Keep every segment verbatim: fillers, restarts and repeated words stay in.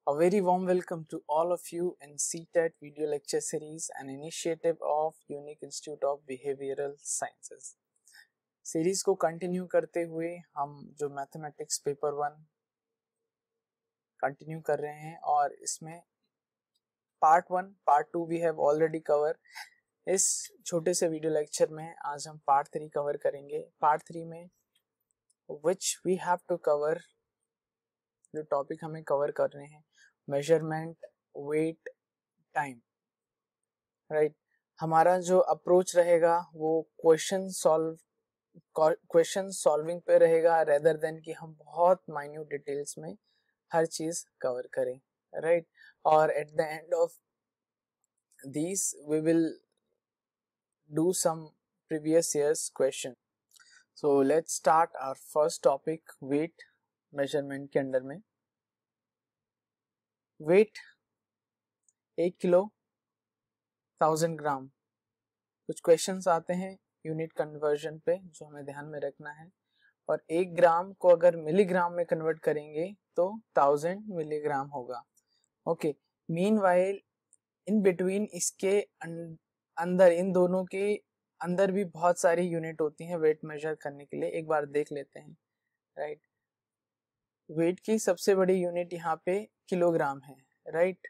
A very warm welcome to all of you in C TET video lecture series, an initiative of Unique Institute of Behavioral Sciences. Series को continue करते हुए हम जो mathematics paper one continue कर रहे हैं और इसमें part one part two we have already cover. इस छोटे से वीडियो लेक्चर में आज हम पार्ट थ्री कवर करेंगे. पार्ट थ्री में which we have to cover, जो टॉपिक हमें कवर कर रहे हैं, मेजरमेंट, वेट, टाइम. राइट, हमारा जो अप्रोच रहेगा वो क्वेश्चन सॉल्व क्वेश्चन सॉल्विंग पे रहेगा, रेदर देन कि हम बहुत माइन्यूट डिटेल्स में हर चीज कवर करें. राइट, और at the end of this we will do some previous years question. So let's start our first topic, weight measurement के अंडर में. वेट एक किलो थाउजेंड ग्राम. कुछ क्वेश्चंस आते हैं यूनिट कन्वर्जन पे जो हमें ध्यान में रखना है. और एक ग्राम को अगर मिलीग्राम में कन्वर्ट करेंगे तो थाउजेंड मिलीग्राम होगा. ओके, मीनवाइल इन बिटवीन इसके अंदर, इन दोनों के अंदर भी बहुत सारी यूनिट होती हैं वेट मेजर करने के लिए. एक बार देख लेते हैं. राइट, वेट की सबसे बड़ी यूनिट यहाँ पे किलोग्राम है. Right,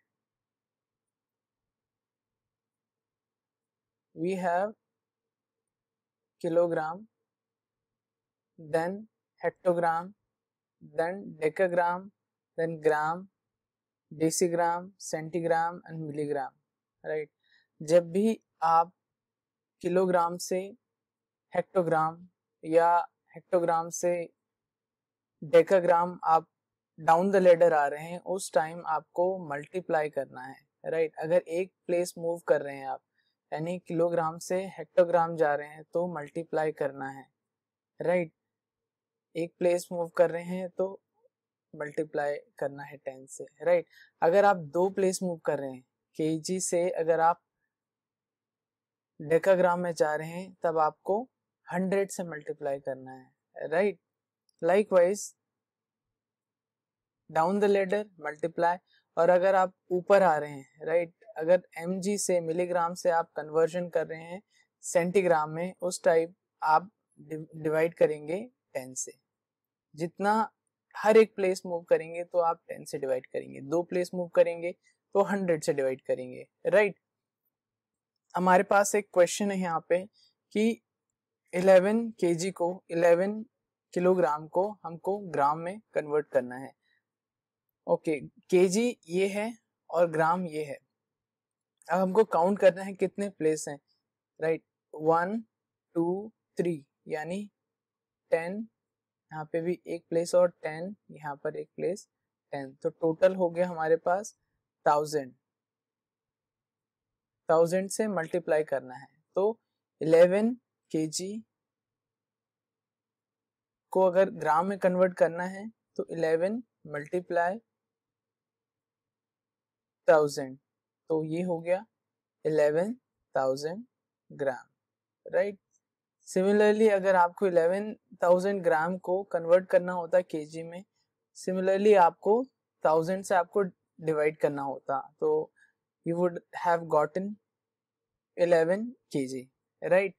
we have kilogram, then hectogram, then decagram, then gram, decigram, centigram and milligram. Right, जब भी आप किलोग्राम से हेक्टोग्राम या हेक्टोग्राम से डेकाग्राम आप डाउन द लेडर आ रहे हैं, उस टाइम आपको मल्टीप्लाई करना है. राइट, अगर एक प्लेस मूव कर रहे हैं आप, यानी किलोग्राम से हेक्टोग्राम जा रहे हैं, तो मल्टीप्लाई करना है. राइट, एक प्लेस मूव कर रहे हैं तो मल्टीप्लाई करना है टेन से. राइट, अगर आप दो प्लेस मूव कर रहे हैं, केजी से अगर आप डेकाग्राम में जा रहे हैं, तब आपको हंड्रेड से मल्टीप्लाई करना है. Right, likewise down the ladder multiply. और अगर आप ऊपर आ रहे हैं, राइट, अगर एमजी से मिलीग्राम से आप कन्वर्जन कर रहे हैं सेंटीग्राम में, उस टाइप आप डिवाइड करेंगे टेन से. जितना हर एक प्लेस मूव करेंगे तो आप टेन से डिवाइड करेंगे, दो प्लेस मूव करेंगे तो हंड्रेड से डिवाइड करेंगे. राइट, हमारे पास एक क्वेश्चन है यहाँ पे कि इलेवन केजी को, इलेवन किलोग्राम को हमको ग्राम में कन्वर्ट करना है. ओके, केजी ये है और ग्राम ये है. अब हमको काउंट करना है कितने प्लेस हैं. राइट, वन टू थ्री, यानी टेन, यहाँ पे भी एक प्लेस और टेन, यहाँ पर एक प्लेस टेन, तो टोटल हो गया हमारे पास थाउजेंड. थाउजेंड से मल्टीप्लाई करना है, तो इलेवन केजी को अगर ग्राम में कन्वर्ट करना है तो इलेवन मल्टीप्लाई थाउजेंड, तो ये हो गया eleven thousand gram. Right, similarly अगर आपको इलेवन थाउजेंड ग्राम को कन्वर्ट करना होता केजी में, सिमिलरली आपको थाउजेंड से आपको डिवाइड करना होता, तो you would have gotten eleven KG. Right,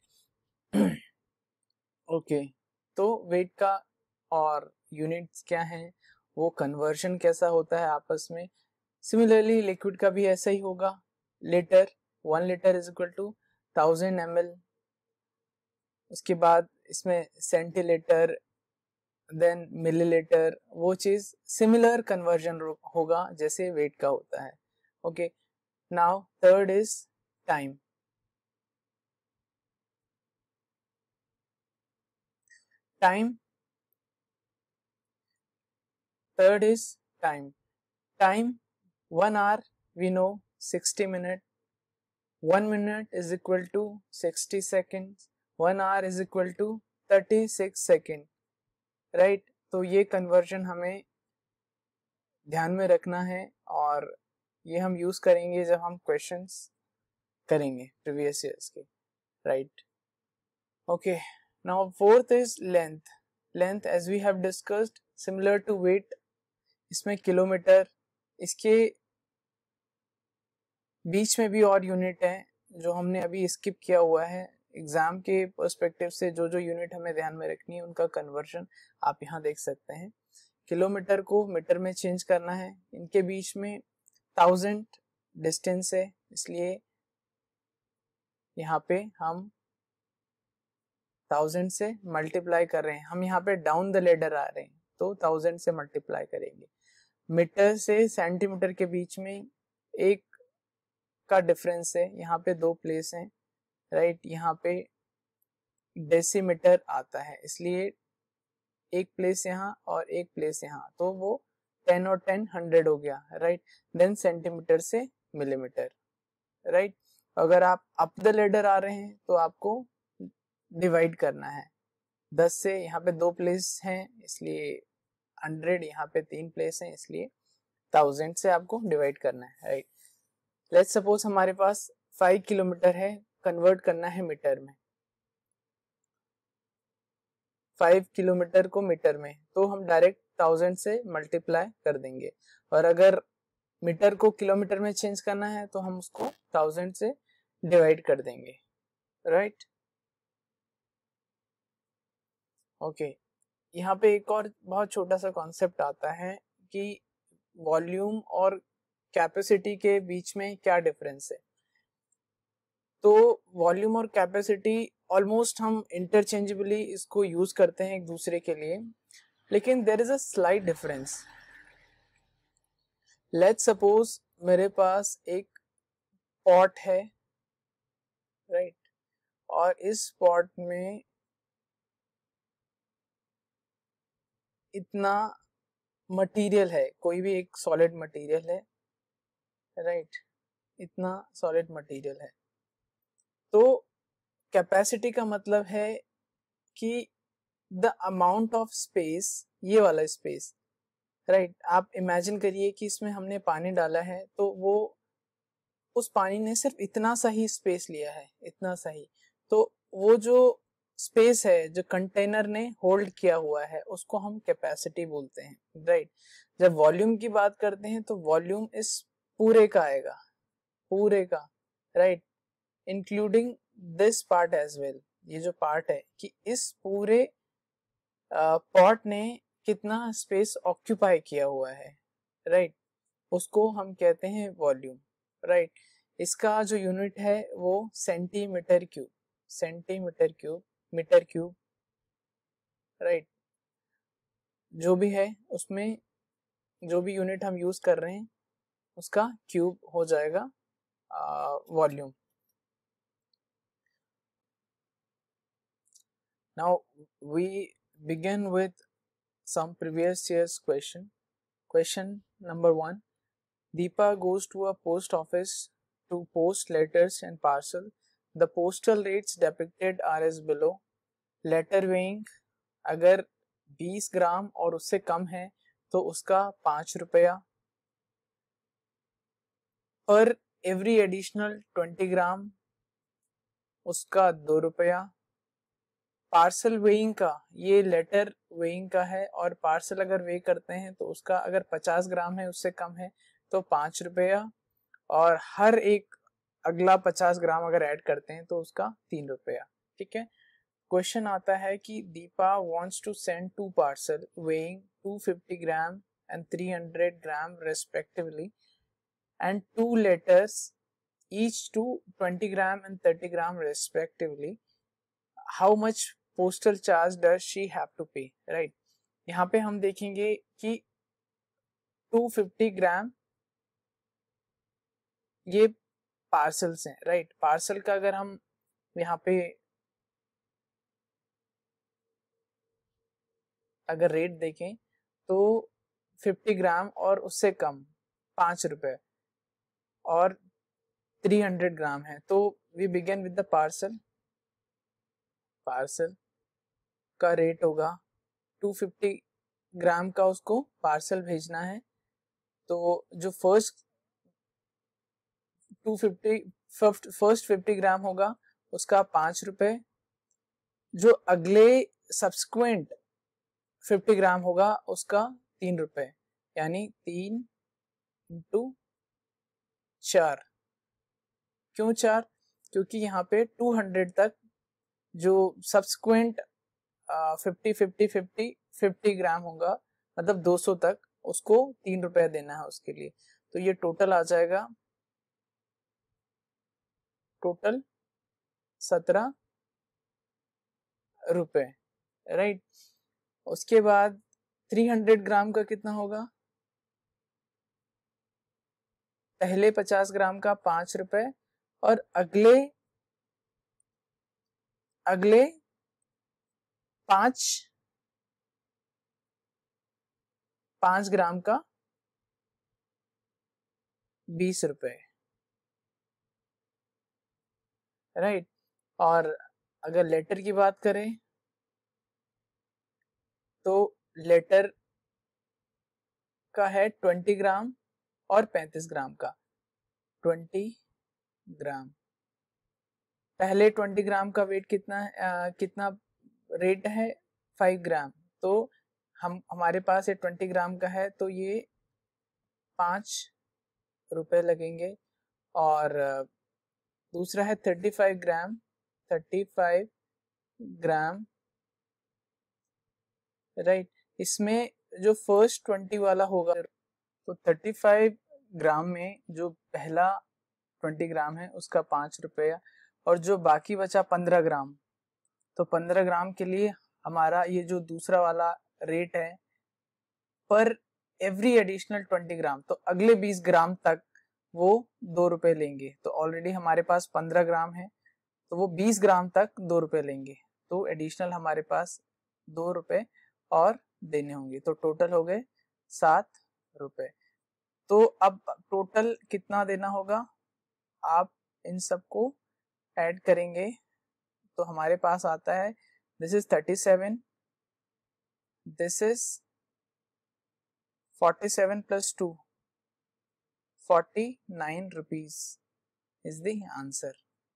okay, तो वेट का और यूनिट्स क्या हैं, वो कन्वर्जन कैसा होता है आपस में. सिमिलरली लिक्विड का भी ऐसा ही होगा. Litre, one litre is equal to thousand M L. उसके बाद इसमें सेंटीलीटर, देन मिलीलीटर, वो चीज सिमिलर कन्वर्जन होगा जैसे वेट का होता है. Okay, now third is time. Time, third is time. Time, one hour we know sixty minutes, one minute is equal to sixty seconds, one hour is equal to thirty-six seconds. Right, तो ये conversion हमें ध्यान में रखना है और ये हम यूज करेंगे जब हम क्वेश्चंस करेंगे प्रीवियस ईयर्स के. Right, okay, now fourth is length. Length as we have discussed similar to weight, इसमें किलोमीटर, इसके बीच में भी और यूनिट है जो हमने अभी स्किप किया हुआ है। एग्जाम के पर्सपेक्टिव से जो जो यूनिट हमें ध्यान में रखनी है उनका कन्वर्जन आप यहाँ देख सकते हैं। किलोमीटर को मीटर में चेंज करना है। इनके बीच में थाउजेंड डिस्टेंस है, इसलिए यहाँ पे हम थाउजेंड से मल्टीप्लाई कर रहे हैं। हम यहाँ पे डाउन द लेडर आ रहे हैं तो थाउजेंड से मल्टीप्लाई करेंगे। मीटर से सेंटीमीटर के बीच में एक का डिफरेंस है, यहाँ पे दो प्लेस हैं, राइट। यहाँ पे डेसीमीटर आता है, इसलिए एक प्लेस यहाँ और एक प्लेस यहाँ, तो वो टेन और टेन हंड्रेड हो गया, राइट। देन सेंटीमीटर से मिलीमीटर, राइट। अगर आप अप द लेडर आ रहे हैं तो आपको डिवाइड करना है। दस से यहाँ पे दो प्लेस हैं इसलिए हंड्रेड, यहाँ पे तीन प्लेस हैं इसलिए थाउजेंड से आपको डिवाइड करना है, राइट। लेट्स सपोज हमारे पास फाइव किलोमीटर है, कन्वर्ट करना है मीटर में। फाइव किलोमीटर को मीटर में तो हम डायरेक्ट थाउजेंड से मल्टीप्लाई कर देंगे, और अगर मीटर को किलोमीटर में चेंज करना है तो हम उसको थाउजेंड से डिवाइड कर देंगे, राइट। ओके, यहाँ पे एक और बहुत छोटा सा कॉन्सेप्ट आता है कि वॉल्यूम और कैपेसिटी के बीच में क्या डिफरेंस है। तो वॉल्यूम और कैपेसिटी ऑलमोस्ट हम इंटरचेंजेबली इसको यूज करते हैं एक दूसरे के लिए, लेकिन there is a slight difference. Let's suppose मेरे पास एक पॉट है, राइट right? और इस पॉट में इतना मटेरियल है, कोई भी एक सॉलिड मटेरियल है, राइट right? इतना सॉलिड मटेरियल है। तो कैपेसिटी का मतलब है कि द अमाउंट ऑफ स्पेस, ये वाला स्पेस, राइट right? आप इमेजिन करिए कि इसमें हमने पानी डाला है तो वो उस पानी ने सिर्फ इतना सा ही स्पेस लिया है, इतना सा ही। तो वो जो स्पेस है जो कंटेनर ने होल्ड किया हुआ है उसको हम कैपेसिटी बोलते हैं, राइट। जब वॉल्यूम की बात करते हैं तो वॉल्यूम इस पूरे का आएगा, पूरे का, right, including this part as well. ये जो पार्ट है कि इस पूरे पॉट ने कितना स्पेस ऑक्यूपाई किया हुआ है, राइट, उसको हम कहते हैं वॉल्यूम, राइट। इसका जो यूनिट है वो centimetre cube, centimetre cube, metre cube, right. जो भी है उसमें जो भी यूनिट हम यूज कर रहे हैं उसका क्यूब हो जाएगा volume. Now we begin with some previous year's question. Question number one. Deepa goes to a post office to post letters and parcel. The postal rates depicted are as below. Letter weighing, अगर बीस ग्राम और उससे कम है तो उसका पाँच रुपया। पर एवरी एडिशनल ट्वेंटी ग्राम उसका दो रुपया। पार्सल वेइंग का, ये लेटर वेइंग का है, और पार्सल अगर वे करते हैं तो उसका अगर पचास ग्राम है उससे कम है तो पाँच रुपया, और हर एक अगला पचास ग्राम अगर ऐड करते हैं तो उसका तीन रुपया, ठीक है। क्वेश्चन आता है कि Deepa wants to send two parcel weighing two fifty gram and three hundred gram respectively and two letters each two twenty gram and thirty gram respectively. How much postal charge does she have to pay, right. यहाँ पे हम देखेंगे कि to fifty ग्राम ये parcels हैं, right. Parcel का अगर हम यहाँ पे अगर रेट देखें तो फिफ्टी ग्राम और उससे कम पाँच रुपए, और थ्री हंड्रेड ग्राम है तो we begin with the parcel. Parcel का रेट होगा टू फिफ्टी ग्राम का, उसको पार्सल भेजना है तो जो first two fifty first fifty gram होगा उसका पाँच रुपए, जो अगले सब्सिक्वेंट फिफ्टी ग्राम होगा उसका तीन रुपए, यानी तीन इंटू चार। क्यों चार? क्योंकि यहाँ पे टू हंड्रेड तक जो subsequent fifty fifty fifty fifty gram होगा, मतलब दो सौ तक, उसको तीन रुपया देना है उसके लिए। तो ये टोटल आ जाएगा, टोटल सत्रह रुपए, राइट। उसके बाद थ्री हंड्रेड ग्राम का कितना होगा? पहले पचास ग्राम का पांच रुपए, और अगले अगले पांच पांच ग्राम का बीस रुपए, राइट। और अगर लेटर की बात करें तो लेटर का है ट्वेंटी ग्राम और पैंतीस ग्राम का। ट्वेंटी ग्राम, पहले ट्वेंटी ग्राम का वेट कितना आ, कितना रेट है? Five gram. तो हम हमारे पास ये ट्वेंटी ग्राम का है, तो ये पांच रुपए लगेंगे। और दूसरा है thirty five gram, thirty five gram, right. इसमें जो फर्स्ट ट्वेंटी वाला होगा, तो थर्टी फाइव ग्राम में जो पहला ट्वेंटी ग्राम है उसका पांच रुपया, और जो बाकी बचा पंद्रह ग्राम, तो पंद्रह ग्राम के लिए हमारा ये जो दूसरा वाला रेट है पर एवरी एडिशनल ट्वेंटी ग्राम, तो अगले बीस ग्राम तक वो दो रुपए लेंगे। तो ऑलरेडी हमारे पास पंद्रह ग्राम है, तो वो बीस ग्राम तक दो रुपए लेंगे, तो एडिशनल हमारे पास दो रुपए और देने होंगे। तो टोटल हो गए सात रुपए। तो अब टोटल कितना देना होगा? आप इन सबको ऐड करेंगे तो हमारे पास आता है, this is thirty seven, this is forty seven plus two, forty nine rupees is the answer,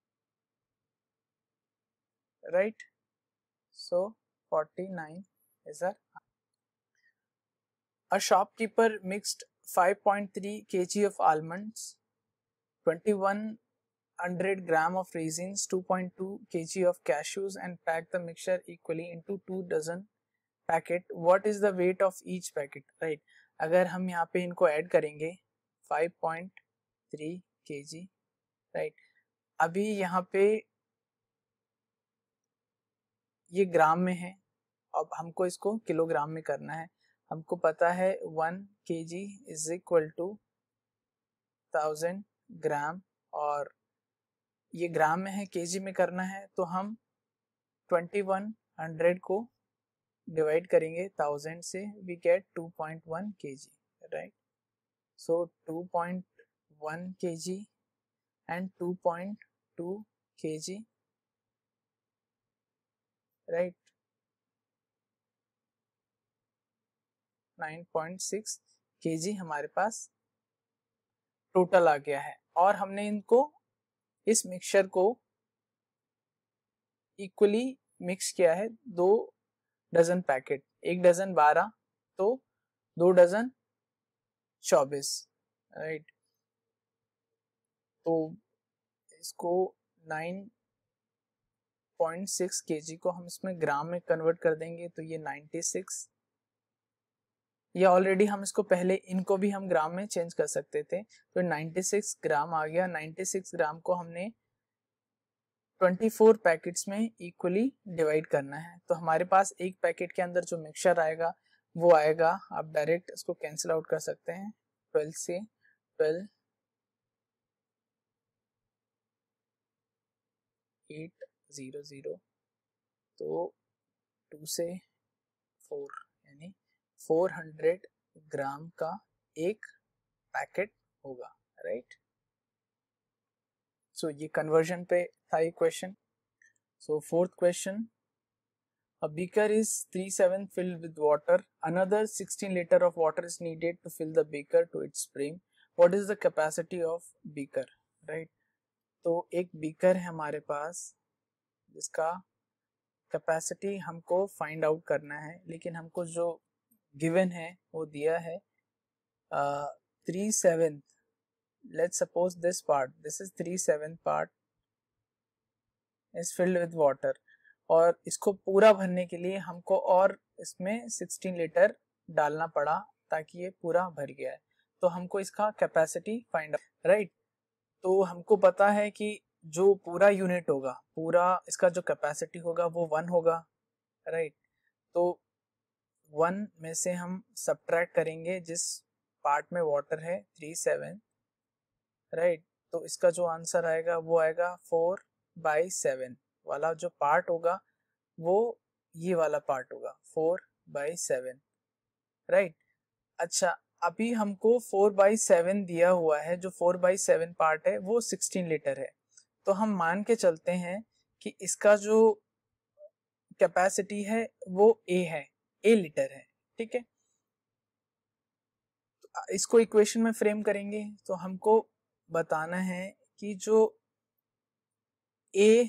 right? So forty-nine is our. A shopkeeper mixed five point three kilograms of almonds, twenty-one hundred gram of raisins, two point two kilograms of cashews, and packed the mixture equally into two dozen packet. What is the weight of each packet? Right? अगर हम यहाँ पे इनको add करेंगे five point three kilograms, right. अभी यहाँ पे ये ग्राम में है, अब हमको इसको किलोग्राम में करना है। हमको पता है one K G is equal to thousand gram, और ये ग्राम में है, केजी में करना है, तो हम ट्वेंटी वन हंड्रेड को डिवाइड करेंगे थाउजेंड से, we get two point one KG, right. So two point one KG and two point two KG, right, nine point six KG हमारे पास टोटल आ गया है। और हमने इनको, इस मिक्सचर को इक्वली मिक्स किया है, दो डजन पैकेट, एक डजन बारह, तो दो डजन चौबीस, राइट। तो इसको नाइन पॉइंट सिक्स केजी को हम इसमें ग्राम में कन्वर्ट कर देंगे, तो ये नाइन्टी सिक्स, ये ऑलरेडी हम इसको पहले, इनको भी हम ग्राम में चेंज कर सकते थे, तो नाइन्टी सिक्स ग्राम आ गया। नाइन्टी सिक्स ग्राम को हमने ट्वेंटी फोर पैकेट्स में इक्वली डिवाइड करना है, तो हमारे पास एक पैकेट के अंदर जो मिक्सचर आएगा वो आएगा, आप डायरेक्ट इसको कैंसिल आउट कर सकते हैं, ट्वेल्व से ट्वेल्व, एट जीरो जीरो, तो टू से फोर, यानी फोर हंड्रेड ग्राम का एक पैकेट होगा, राइट। सो ये कन्वर्जन पे था ये question. So fourth question, a beaker is three seven filled with water, another sixteen liter of water is needed to fill the beaker to its brim. What is the capacity of beaker, right? तो एक beaker है हमारे पास जिसका capacity हमको find out करना है, लेकिन हमको जो गिवन है वो दिया है three seventh, let's suppose this part, this is three seventh part is filled with water, और इसको पूरा भरने के लिए हमको और इसमें सिक्सटीन लीटर डालना पड़ा ताकि ये पूरा भर गया है। तो हमको इसका कैपेसिटी फाइंड आउट, राइट। तो हमको पता है कि जो पूरा यूनिट होगा, पूरा इसका जो कैपेसिटी होगा वो वन होगा, राइट। तो वन में से हम सब्ट्रैक्ट करेंगे जिस पार्ट में वाटर है थ्री सेवन, राइट। तो इसका जो आंसर आएगा वो आएगा फोर बाई सेवन वाला जो पार्ट होगा वो ये वाला पार्ट होगा, फोर बाई सेवन, राइट। अच्छा, अभी हमको फोर बाई सेवन दिया हुआ है, जो फोर बाई सेवन पार्ट है वो सिक्सटीन लीटर है। तो हम मान के चलते हैं कि इसका जो कैपेसिटी है वो ए है, ए लीटर है, ठीक है। तो इसको इक्वेशन में फ्रेम करेंगे तो हमको बताना है कि जो ए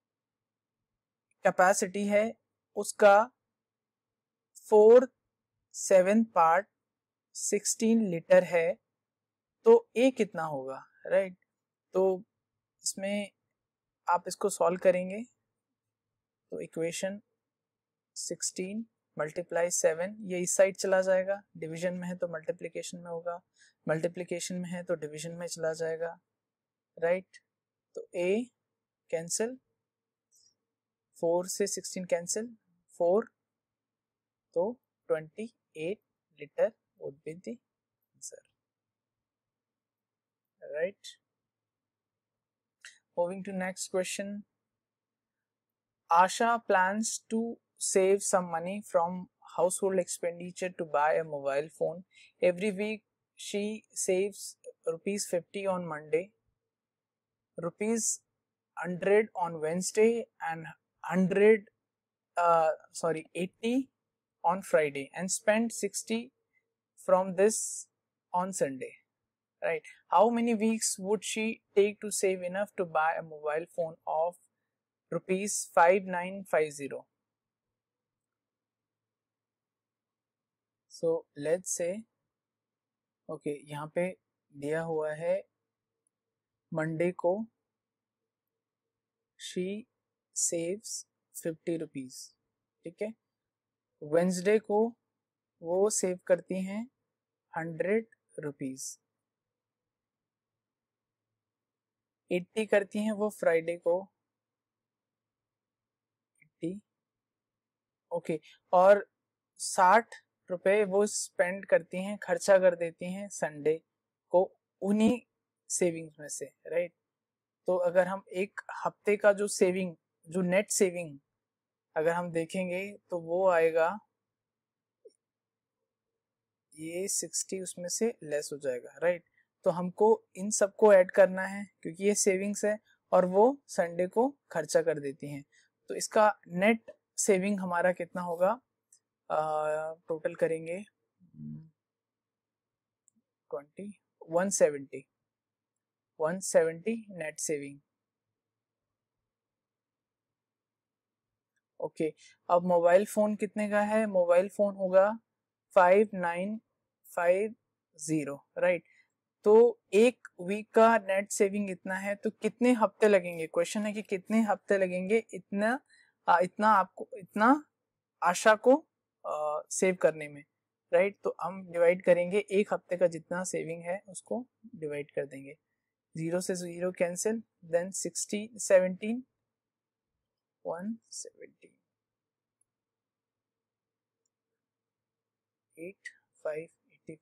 कैपेसिटी है उसका four seven part sixteen litre है, तो ए कितना होगा, राइट। तो इसमें आप इसको सॉल्व करेंगे तो इक्वेशन सिक्सटीन मल्टीप्लाई सेवन, ये इस साइड चला जाएगा, डिवीजन में है तो मल्टीप्लिकेशन में होगा, मल्टीप्लिकेशन में है तो डिवीजन में चला जाएगा, राइट। तो ए कैंसिल, फोर से सिक्सटीन कैंसिल, फोर, तो twenty eight litre would be the answer, right. Moving to next question. Asha plans to save some money from household expenditure to buy a mobile phone. Every week she saves rupees fifty on Monday, rupees hundred on Wednesday, and hundred uh, sorry eighty on Friday, and spend sixty from this on Sunday, right. How many weeks would she take to save enough to buy a mobile phone of rupees five nine five zero? So let's say, okay, यहाँ पे दिया हुआ है Monday को she saves fifty rupees, ठीक है। Wednesday को वो सेव करती हैं हंड्रेड रुपीज, एट्टी करती हैं वो फ्राइडे को, एट्टी, ओके, और साठ रुपए वो स्पेंड करती हैं, खर्चा कर देती हैं संडे को उन्हीं सेविंग्स में से, राइट। तो अगर हम एक हफ्ते का जो सेविंग, जो नेट सेविंग अगर हम देखेंगे तो वो आएगा, ये सिक्सटी उसमें से लेस हो जाएगा, राइट। तो हमको इन सबको ऐड करना है क्योंकि ये सेविंग्स है और वो संडे को खर्चा कर देती हैं। तो इसका नेट सेविंग हमारा कितना होगा, टोटल करेंगे twenty, one seventy, one seventy net saving, okay. अब मोबाइल फोन कितने का है, मोबाइल फोन होगा five nine five zero, right. तो एक वीक का नेट सेविंग इतना है, तो कितने हफ्ते लगेंगे, क्वेश्चन है कि कितने हफ्ते लगेंगे इतना आ, इतना आपको, इतना आशा को आ, सेव करने में, राइट। तो हम डिवाइड करेंगे, एक हफ्ते का जितना सेविंग है उसको डिवाइड कर देंगे, जीरो से zero cancel, then sixty seventeen, one seventy, eight five eighty,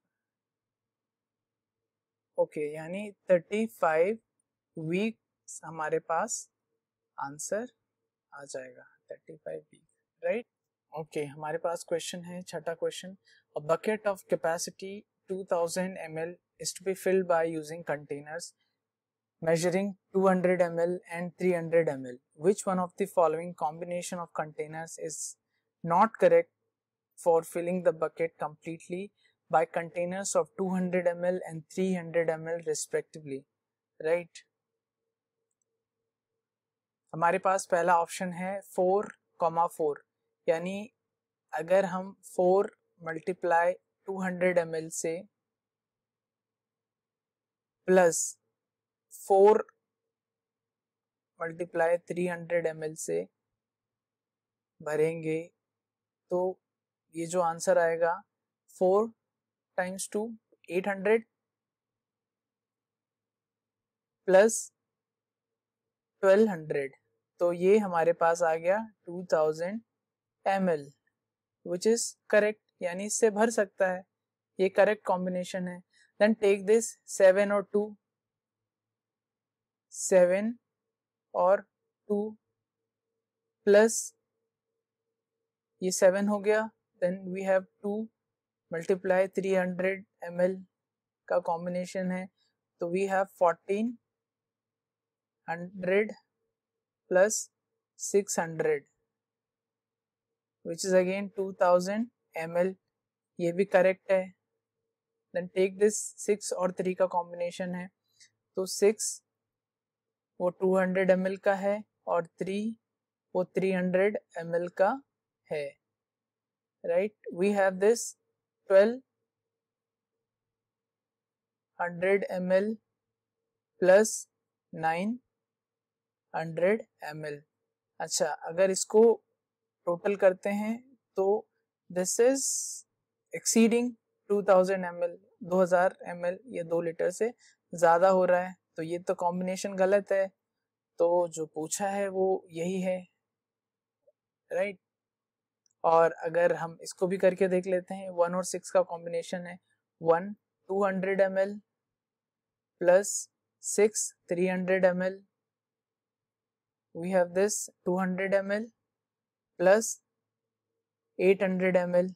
okay, यानी थर्टी फाइव वीक्स हमारे पास आंसर आ जाएगा, thirty five week, right. Okay, हमारे पास क्वेश्चन है छठा question, a bucket of capacity two thousand M L is to be filled by using containers measuring two hundred milliliters and three hundred milliliters. Which one of the following combination of containers is not correct for filling the bucket completely by containers of two hundred milliliters and three hundred milliliters respectively, right? हमारे पास पहला option है four comma four, यानी अगर हम four multiply two hundred M L से plus four multiply three hundred M L से भरेंगे तो ये जो आंसर आएगा four times two eight hundred plus twelve hundred, तो ये हमारे पास आ गया two thousand M L which is correct, यानी इससे भर सकता है, ये करेक्ट कॉम्बिनेशन है। देन टेक दिस सेवन और टू, सेवन और टू प्लस ये सेवन हो गया, then we have to multiply three hundred M L का कॉम्बिनेशन है, तो we have fourteen hundred plus six hundred which is again two thousand M L, ये भी करेक्ट है। देन टेक दिस सिक्स और थ्री का कॉम्बिनेशन है, तो सिक्स वो टू हंड्रेड एम एल का है और थ्री वो थ्री हंड्रेड एम एल का है, right. We have this twelve hundred M L plus nine hundred M L. अच्छा, अगर इसको टोटल करते हैं तो this is exceeding two thousand M L, two thousand M L, ये दो लीटर से ज़्यादा हो रहा है, तो ये तो कॉम्बिनेशन गलत है, तो जो पूछा है वो यही है, राइट। और अगर हम इसको भी करके देख लेते हैं, वन और सिक्स का कॉम्बिनेशन है, one two hundred M L plus six three hundred M L, we have this two hundred M L plus eight hundred M L,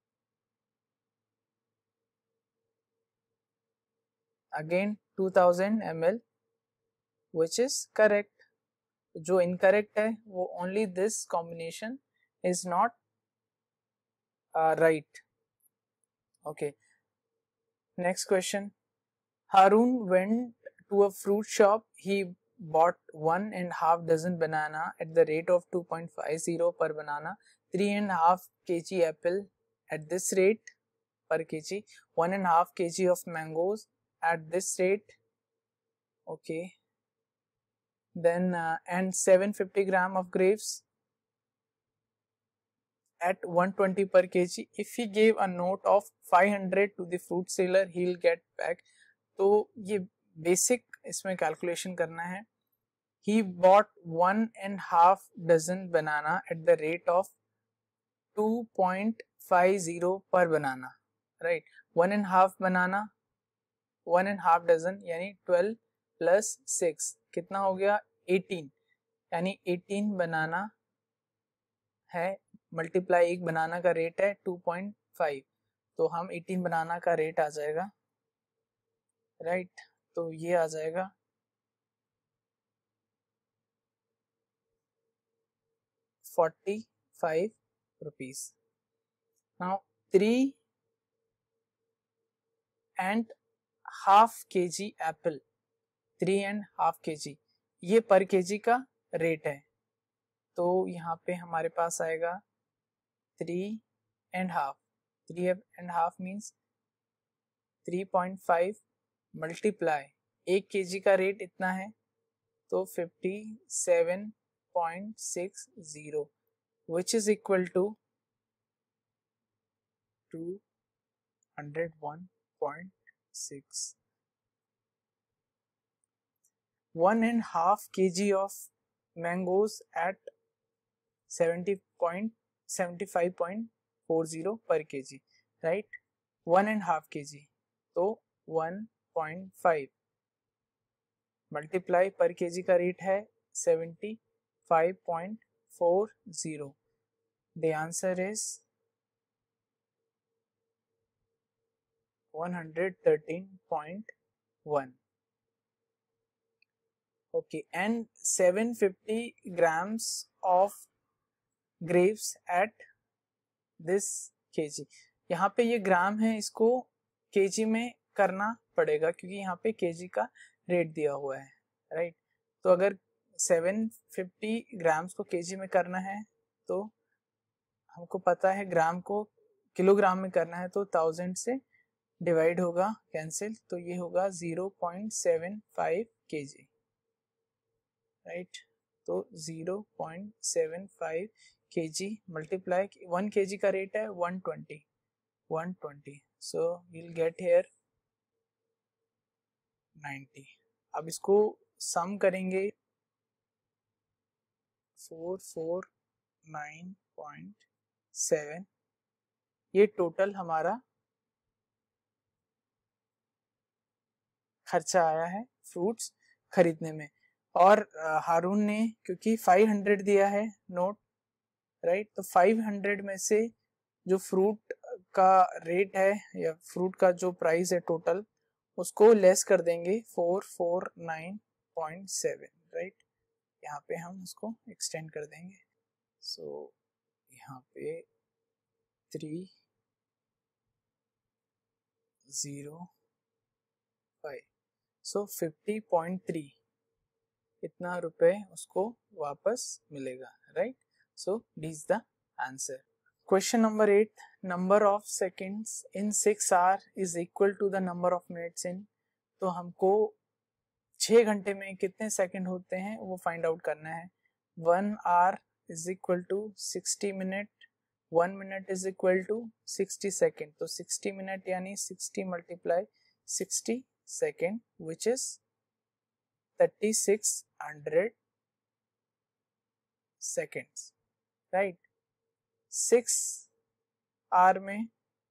again two thousand M L which is correct। जो incorrect है वो only this combination is not uh, right। okay, next question। Harun went to a fruit shop, he bought one and half dozen banana at the rate of two point five zero per banana, three and half kg apple at this rate per kg, one and half kg of mangoes at this rate, okay, then uh, and seven hundred fifty gram of grapes at one hundred twenty per kg। if he gave a note of five hundred to the fruit seller, he'll get back। तो ये basic इसमें calculation करना है। He bought one and half dozen banana at the rate of two point five zero per banana, right। one and half banana, one and half dozen यानी twelve plus six कितना हो गया eighteen, यानी eighteen बनाना है, multiply एक बनाना का rate है two point five, तो हम एटीन बनाना का रेट आ जाएगा, राइट right? तो ये आ जाएगा forty five rupees. Now three and half K G apple, three and half K G, ये पर के जी का रेट है, तो यहाँ पे हमारे पास आएगा three and half, three and half means three point five multiply एक के जी का रेट इतना है, तो fifty seven point six zero which is equal to two hundred one point six. one and half kg of mangoes at seventy point seventy-five point four zero per kg, right। one and half kg, तो one point five multiply पर KG का rate है seventy five point four zero. The answer is one hundred thirteen point one। okay, and seven hundred fifty grams of grapes at this kg, यहाँ पे ये ग्राम है, इसको KG में करना पड़ेगा क्योंकि यहाँ पे केजी का रेट दिया हुआ है, राइट। तो अगर सेवन हंड्रेड फिफ्टी ग्राम्स को केजी में करना है तो हमको पता है ग्राम को किलोग्राम में करना है, तो थाउजेंड से डिवाइड होगा कैंसिल, तो ये होगा zero point seven five KG, right. तो zero point seven five KG multiply, one KG का रेट है one twenty, one twenty, so we'll get here ninety. अब इसको सम करेंगे, four four nine point seven, ये टोटल हमारा खर्चा आया है फ्रूट्स खरीदने में। और हारून ने क्योंकि फाइव हंड्रेड दिया है नोट, राइट, तो फाइव हंड्रेड में से जो फ्रूट का रेट है या फ्रूट का जो प्राइस है टोटल, उसको लेस कर देंगे four four nine point seven, right. यहाँ पे हम उसको एक्सटेंड कर देंगे, सो so, यहाँ पे three zero five, so fifty point three, इतना रुपए उसको वापस मिलेगा, right. So D is the answer. Question number eight, number of seconds in six hour is equal to the number of minutes in, तो हमको छह घंटे में कितने सेकंड होते हैं वो फाइंड आउट करना है। One hour is equal to sixty minute, one minute is equal to sixty second, तो सिक्सटी मिनट यानी sixty multiply sixty second which is thirty six hundred seconds, right. Six hour में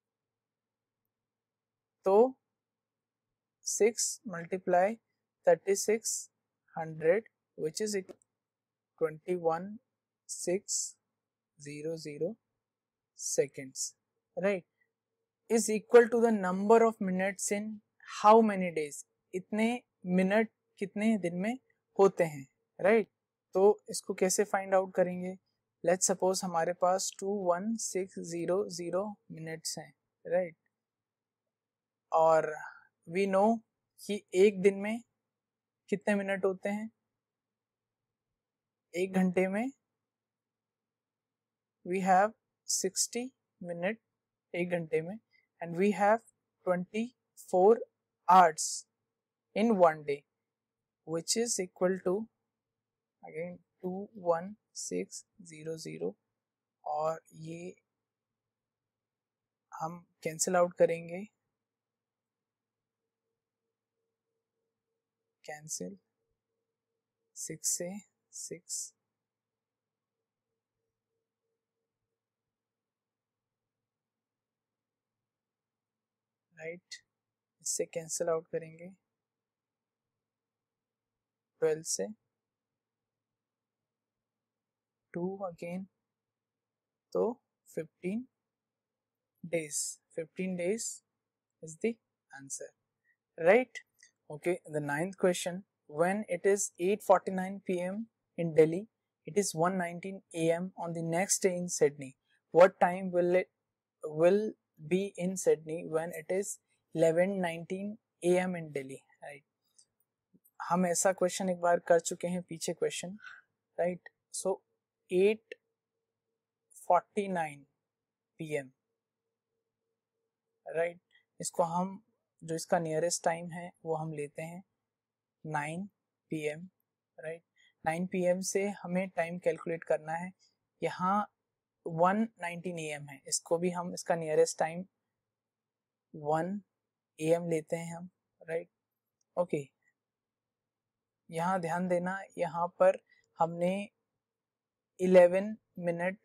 तो six multiply thirty six hundred which is twenty one six zero zero seconds, right, is equal to the number of minutes in how many days, इतने minute कितने दिन में होते हैं, right। तो इसको कैसे फाइंड आउट करेंगे, लेट्स सपोज हमारे पास two one six zero zero minutes हैं, राइट, और वी नो कि एक दिन में कितने मिनट होते हैं, एक घंटे में वी हैव सिक्सटी मिनट एक घंटे में, and we have twenty four hours in one day which is equal to again two one six zero zero, और ये हम कैंसिल आउट करेंगे, कैंसिल सिक्स से सिक्स, राइट, इससे कैंसिल आउट करेंगे ट्वेल्व से टू अगेन, तो fifteen days, fifteen days is the answer, right। Okay, the ninth question, when it is eight forty-nine p m in Delhi, it is one nineteen a m on the next day in Sydney, what time will it will be in Sydney when it is eleven nineteen a m in Delhi, right। हम ऐसा question एक बार कर चुके हैं पीछे question, right. So eight forty nine p m, right, इसको हम जो इसका नियरेस्ट टाइम है वो हम लेते हैं nine p m, right. Nine p m से हमें टाइम कैलकुलेट करना है, यहाँ वन नाइनटीन ए एम है, इसको भी हम इसका nearest time one a m लेते हैं हम, राइट। ओके, यहाँ ध्यान देना, यहाँ पर हमने इलेवन मिनट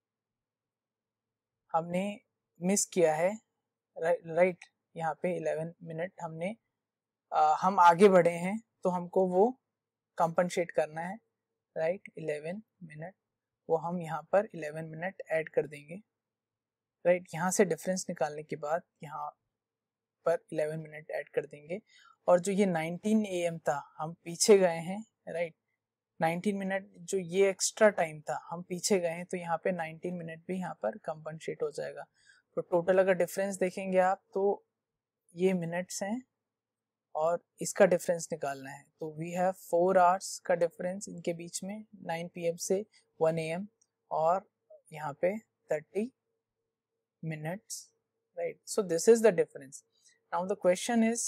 हमने मिस किया है, राइट राइट यहाँ पे इलेवन मिनट हमने आ, हम आगे बढ़े हैं, तो हमको वो कंपनसेट करना है, राइट। इलेवन मिनट वो हम यहाँ पर इलेवन मिनट ऐड कर देंगे, राइट। यहाँ से डिफरेंस निकालने के बाद यहाँ पर इलेवन मिनट ऐड कर देंगे, और जो ये नाइनटीन ए एम था हम पीछे गए हैं, राइट। नाइनटीन मिनट जो ये एक्स्ट्रा टाइम था हम पीछे गए हैं, तो यहाँ पे नाइनटीन मिनट भी यहाँ पर कंपनसेट हो जाएगा। तो टोटल अगर डिफरेंस देखेंगे आप, तो ये मिनट्स हैं और इसका डिफरेंस निकालना है, तो वी हैव फोर आवर्स का डिफरेंस इनके बीच में, नाइन पी एम से वन ए एम, और यहाँ पे thirty minutes, right. So this is the difference. Now the question is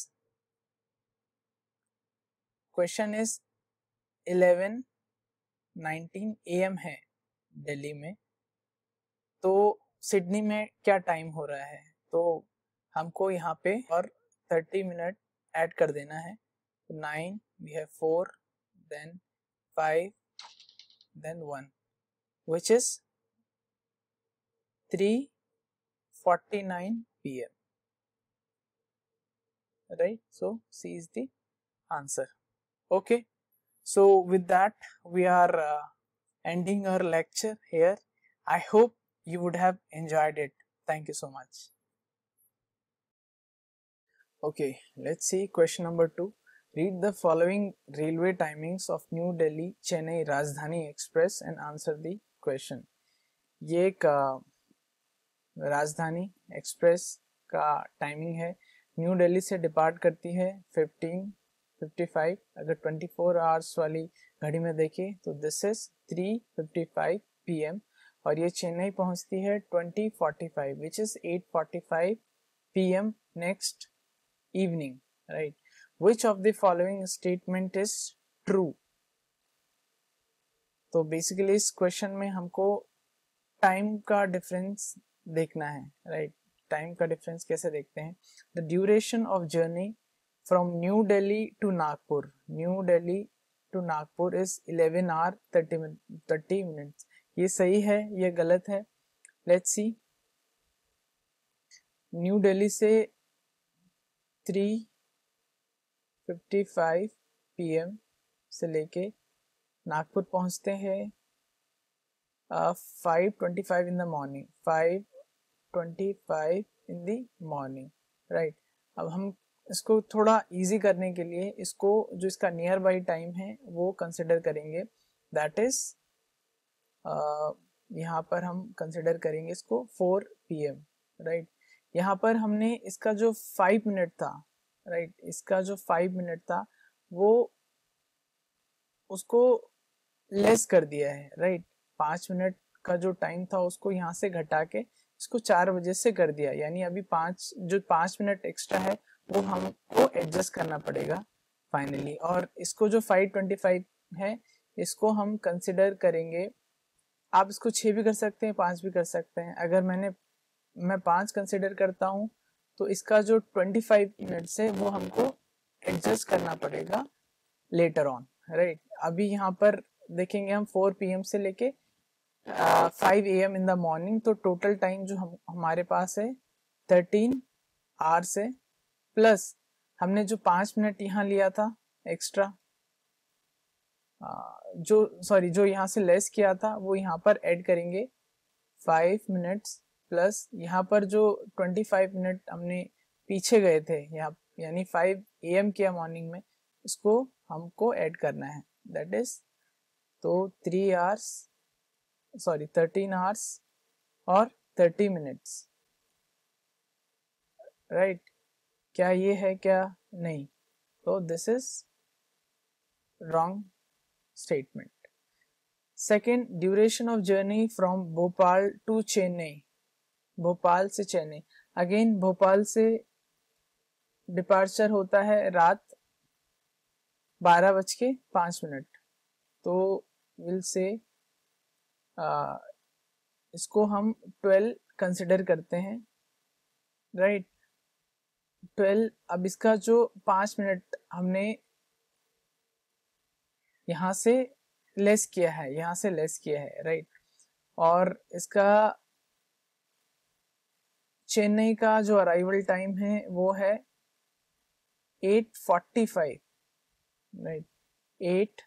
question is eleven nineteen a m है दिल्ली में, तो सिडनी में क्या टाइम हो रहा है? तो हमको यहाँ पे और थर्टी मिनट ऐड कर देना है. Nine, we have four, then five, then one, which is three forty-nine p m Right? So C is the answer. Okay. So with that, we are uh, ending our lecture here. I hope you would have enjoyed it. Thank you so much. Okay, let's see question number two. Read the following railway timings of New Delhi Chennai Rajdhani Express and answer the question. ये एक राजधानी express का timing है. New Delhi से depart करती है fifteen fifty five. अगर twenty four hours वाली घड़ी में देखें तो this is three fifty five p m और ये चेन्नई पहुंचती है twenty forty five which is eight forty five p m next evening. Right. Which of the following statement is true? तो बेसिकली इस क्वेश्चन में हमको टाइम का डिफरेंस देखना है. राइट. टाइम का डिफरेंस कैसे देखते हैं? The duration of journey from new Delhi to Nagpur new Delhi to Nagpur is eleven hour thirty minutes. ये सही है, ये गलत है? Let's see. न्यू दिल्ली से three fifty five p m से लेके नागपुर पहुंचते हैं five twenty five in the morning five twenty five in the morning. Right. अब हम इसको थोड़ा इजी करने के लिए इसको जो इसका नियर बाई टाइम है वो कंसिडर करेंगे. दैट इज यहाँ पर हम कंसिडर करेंगे इसको फोर पी एम. राइट. यहाँ पर हमने इसका जो फाइव मिनट था, राइट right, इसका जो फाइव मिनट था वो उसको लेस कर दिया है. Right right? पाँच मिनट का जो टाइम था उसको यहाँ से घटा के इसको चार बजे से कर दिया. यानी अभी पाँच जो पाँच मिनट एक्स्ट्रा है वो हमको एडजस्ट करना पड़ेगा फाइनली. और इसको जो फाइव ट्वेंटी फाइव है इसको हम कंसिडर करेंगे. आप इसको छः भी कर सकते हैं, पाँच भी कर सकते हैं. अगर मैंने मैं पाँच कंसिडर करता हूँ तो इसका जो ट्वेंटी फाइव मिनट्स है वो हमको एडजस्ट करना पड़ेगा लेटर ऑन. राइट. अभी यहाँ पर देखेंगे हम फोर पी एम से लेके five a m in the morning. तो टोटल टाइम जो हम हमारे पास है थर्टीन आवर्स है. प्लस हमने जो पाँच मिनट यहाँ लिया था एक्स्ट्रा, जो सॉरी जो यहाँ से लेस किया था वो यहाँ पर ऐड करेंगे फाइव मिनट्स. प्लस यहाँ पर जो ट्वेंटी फाइव मिनट हमने पीछे गए थे यहाँ यानी फाइव ए एम किया मॉर्निंग में, इसको हमको ऐड करना है. दैट इज तो three hours sorry thirteen hours और थर्टी मिनट्स. राइट. क्या ये है? क्या नहीं? तो this is wrong statement. Second, duration of journey from Bhopal to Chennai Bhopal से चेन्नई. अगेन भोपाल से डिपार्चर होता है रात बारह बज के पाँच मिनट. तो विल से आ, इसको हम ट्वेल्व कंसिडर करते हैं. राइट. ट्वेल्व. अब इसका जो पाँच मिनट हमने यहाँ से लेस किया है यहाँ से लेस किया है. राइट. और इसका चेन्नई का जो अराइवल टाइम है वो है eight forty five. Right. Eight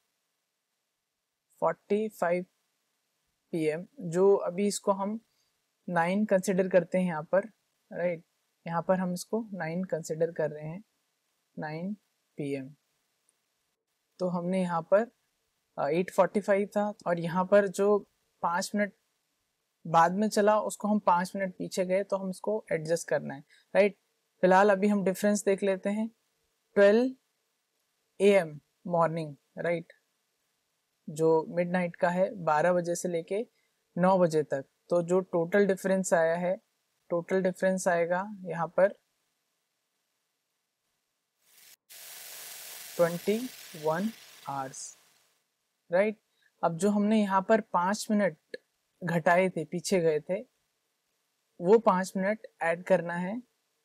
forty five p m. जो अभी इसको हम नाइन कंसिडर करते हैं यहाँ पर. राइट. यहाँ पर हम इसको नाइन कंसिडर कर रहे हैं नाइन पी एम. तो हमने यहाँ पर एट फोर्टी फाइव था और यहाँ पर जो पाँच मिनट बाद में चला उसको हम पाँच मिनट पीछे गए तो हम इसको एडजस्ट करना है. राइट. फिलहाल अभी हम डिफरेंस देख लेते हैं. Twelve a m morning. Right. जो मिडनाइट का है बारह बजे से लेके नौ बजे तक. तो जो टोटल डिफरेंस आया है टोटल डिफरेंस आएगा यहाँ पर ट्वेंटी वन आवर्स, राइट। अब जो हमने यहाँ पर पाँच मिनट घटाए थे, पीछे गए थे, वो पाँच मिनट ऐड करना है,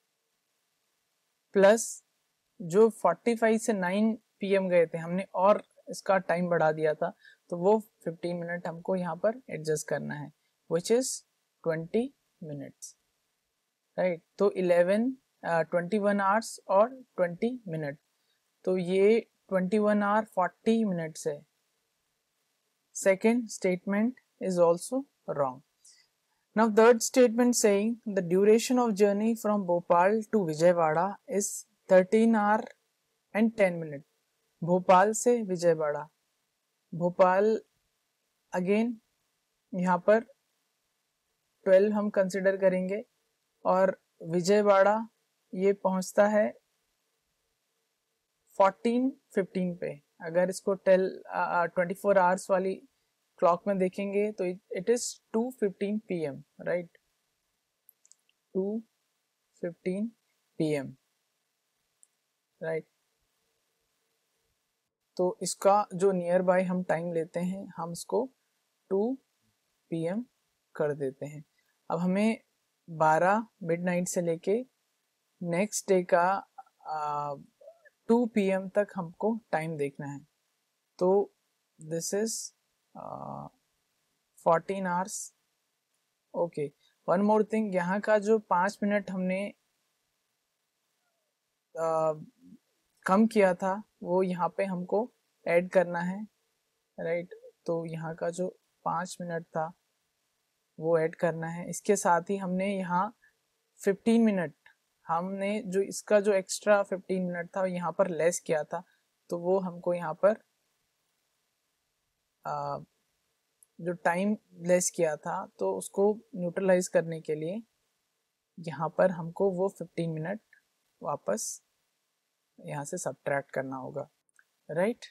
प्लस जो पैंतालीस से नाइन पी एम गए थे हमने और इसका टाइम बढ़ा दिया था, तो वो फिफ्टीन मिनट हमको यहाँ पर एडजस्ट करना है, which is twenty minutes, right. तो इलेवन ट्वेंटी वन आवर्स और ट्वेंटी मिनट, तो ये twenty one hour forty minutes है। Second statement is also wrong. Now third statement saying the duration of journey from Bhopal to Vijayawada is thirteen hour and ten minutes. Bhopal से Vijayawada, Bhopal again यहाँ पर twelve हम consider करेंगे और विजयवाड़ा ये पहुंचता है फोर्टीन फिफ्टीन पे। अगर इसको टेल ट्वेंटी फोर आवर्स वाली क्लॉक में देखेंगे तो it is two fifteen p m, right, two fifteen p m, right. तो इसका जो नियर बाय हम टाइम लेते हैं, हम इसको टू पी एम कर देते हैं। अब हमें बारह मिडनाइट से लेके नेक्स्ट डे का टू पी एम तक हमको टाइम देखना है, तो this is fourteen hours. Okay, one more thing, यहाँ का जो पाँच मिनट हमने uh, कम किया था वो यहाँ पे हमको ऐड करना है, राइट। तो यहाँ का जो पाँच मिनट था वो ऐड करना है। इसके साथ ही हमने यहाँ फिफ्टीन मिनट, हमने जो इसका जो एक्स्ट्रा फिफ्टीन मिनट था यहाँ पर लेस किया था, तो वो हमको यहाँ पर आ, जो टाइम लेस किया था तो उसको न्यूट्रलाइज करने के लिए यहाँ पर हमको वो फिफ्टीन मिनट वापस यहाँ से सब्ट्रैक्ट करना होगा, राइट।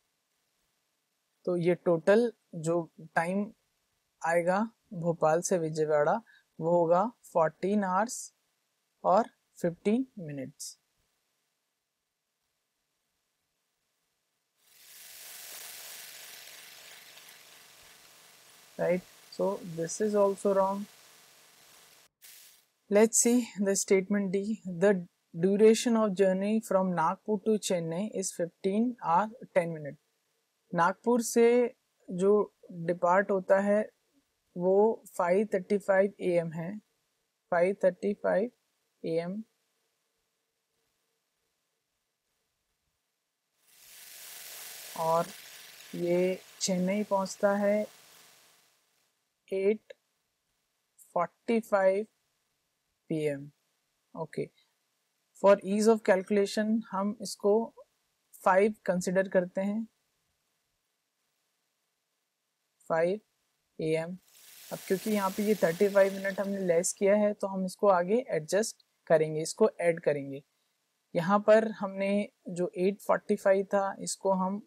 तो ये टोटल जो टाइम आएगा भोपाल से विजयवाड़ा वो होगा फोर्टीन आवर्स और fifteen minutes, right? So this is also wrong. Let's see the statement D. The duration of journey from Nagpur to Chennai is fifteen or ten minutes. Nagpur से जो डिपार्ट होता है वो five thirty five a m है, five thirty five a m, और ये चेन्नई पहुंचता है eight forty five p m. Okay, for ease of calculation हम इसको फाइव कंसिडर करते हैं, फाइव ए एम। अब क्योंकि यहाँ पे ये थर्टी फाइव मिनट हमने लेस किया है तो हम इसको आगे एडजस्ट करेंगे, इसको ऐड करेंगे। यहाँ पर हमने जो एट फोर्टी फाइव था इसको हम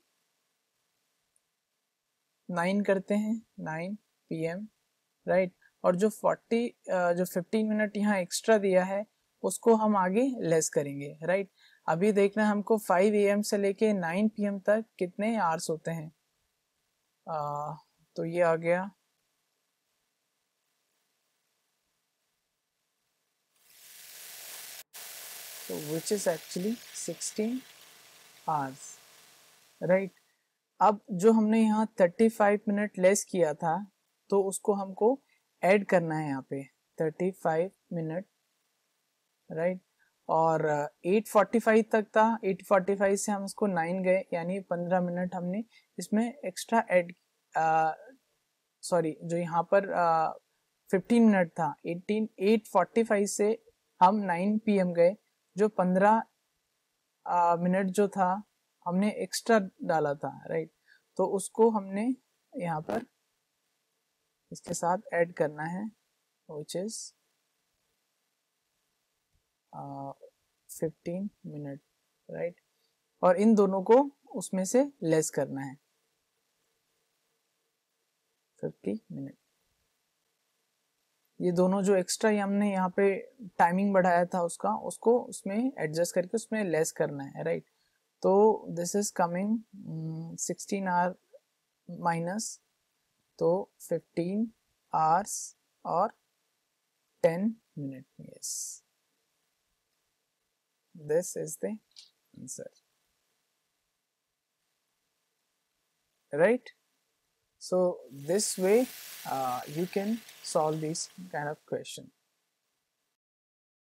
नाइन करते हैं, नाइन पी एम, राइट। और जो फोर्टी जो फिफ्टीन मिनट यहाँ एक्स्ट्रा दिया है उसको हम आगे लेस करेंगे, राइट। अभी देखना है हमको फाइव ए एम से लेके नाइन पी एम तक कितने आवर्स होते हैं। आ, तो ये आ गया तो which is actually sixteen hours, right. अब जो हमने यहाँ थर्टी फाइव मिनट लेस किया था तो उसको हमको ऐड करना है यहाँ पे थर्टी फाइव मिनट, राइट। और एट फोर्टी फाइव तक था, एट फोर्टी फाइव से हम इसको नाइन गए, यानी पंद्रह मिनट हमने इसमें एक्स्ट्रा ऐड, सॉरी जो यहाँ पर फिफ्टीन मिनट था, एटीन एट फोर्टी फाइव से हम नाइन पी एम गए, जो पंद्रह मिनट जो था हमने एक्स्ट्रा डाला था, राइट। तो उसको हमने यहाँ पर इसके साथ ऐड करना है, which is fifteen minute, right. और इन दोनों को उसमें से लेस करना है, फिफ्टी मिनट। ये दोनों जो एक्स्ट्रा हमने यहाँ पे टाइमिंग बढ़ाया था उसका, उसको उसमें एडजस्ट करके उसमें लेस करना है, राइट। तो this is coming um, sixteen hour minus तो fifteen hours और ten minute. Yes, this is the answer, right? So this way uh, you can solve this kind of question.